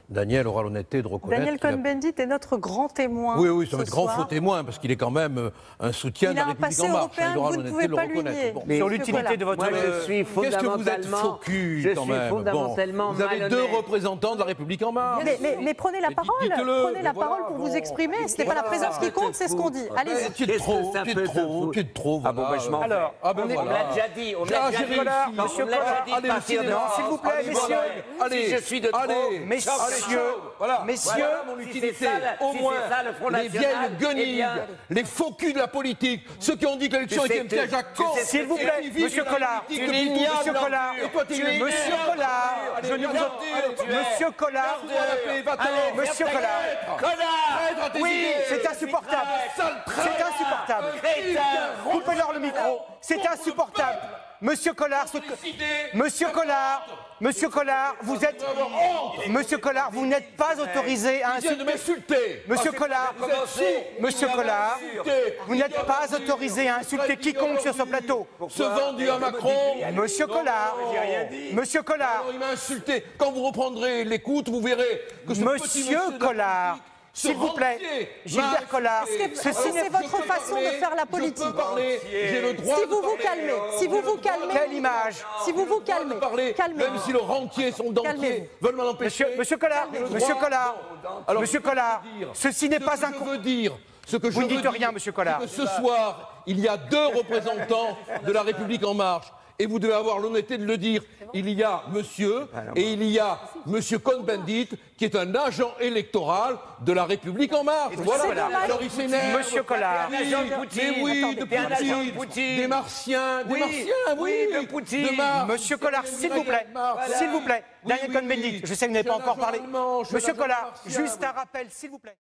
Daniel aura l'honnêteté de reconnaître. Daniel Cohn-Bendit est notre grand témoin. Oui, oui, c'est ce notre grand soir. faux témoin, parce qu'il est quand même un soutien de la République en marche. Il a un passé européen que vous ne pouvez pas lui nier. Bon. Sur l'utilité de votre... Moi, je suis Qu'est-ce que vous êtes faux cul, quand même. fondamentalement Vous avez deux représentants de la République en marche. Mais prenez la parole. dites-le, Prenez la voilà, parole pour bon. vous exprimer. Ce n'est pas la présence qui compte, c'est ce qu'on dit. Allez-y. Tu es trop, tu es trop, tu es trop. Ah bon, ben je m'en vais. Alors, Ah ben On me voilà. l'a déjà dit, on me l'a déjà dit. Collard, On monsieur me l'a déjà Collard, dit de allez au partir de cinéma. s'il vous plaît, Allez, messieurs. voilà. Allez, Si je suis de trop. allez, Messieurs, voilà. messieurs, Voilà mon si utilité. c'est ça, Au si moins, c'est ça, le Front les National, vieilles guenilles, eh bien, les faux culs de la politique, ceux qui ont dit que l'élection Tu sais était un piège à tu con. sais- s'il vous et plaît, qui vivent monsieur la Collard, politique tu depuis l'ignobles, tout monsieur le temps. Collard, Et toi, tu es monsieur Collard, je ne vous... Monsieur Collard, monsieur Collard, oui, c'est insupportable, c'est insupportable. Coupez-leur le micro, c'est insupportable. Monsieur Collard, Monsieur Collard, vous êtes... Monsieur Collard, vous n'êtes pas autorisé à Il vient de m'insulter. Monsieur Collard, Monsieur Collard, vous n'êtes pas autorisé à insulter quiconque sur ce plateau. Ce vendu à Macron. Monsieur Collard, Monsieur Collard, Alors, il m'a insulté. Quand vous reprendrez l'écoute, vous verrez que ce petit Monsieur monsieur de la Collard, politique, ce s'il vous plaît, rentier, Gilbert Collard, C'est votre façon de faire la politique. Je peux parler, j'ai le droit Si de vous vous parler. calmez, si vous vous calmez, quelle image. si vous vous De calmez, parler, calmez-vous. même si le rentier, son dentier, Calmez-vous. veulent m'en empêcher. Monsieur Collard, j'ai le Monsieur droit. Collard, Alors, Monsieur ce que je Collard, veux dire, ceci n'est pas un... Ce que je veux dire, ce que Vous je ne dites veux rien, dire, Monsieur Collard. c'est que ce soir, il y a deux représentants de la République en marche. Et vous devez avoir l'honnêteté de le dire. Il y a monsieur et il y a monsieur Cohn-Bendit qui est un agent électoral de la République en marche. Voilà. dommage. Alors il s'énerve. Monsieur Collard. Oui, agent de Poutine. mais oui, Attendez, de t'es un agent de Poutine, Poutine. des Martiens, Oui, de Poutine. de Mars. Monsieur Collard, s'il vous plaît, Voilà. s'il vous plaît, Oui, Daniel oui, Cohn-Bendit, oui. je sais que vous n'avez pas Je suis un encore parlé. agent allemand, je suis Monsieur un agent Collard, martien, juste oui. un rappel, s'il vous plaît.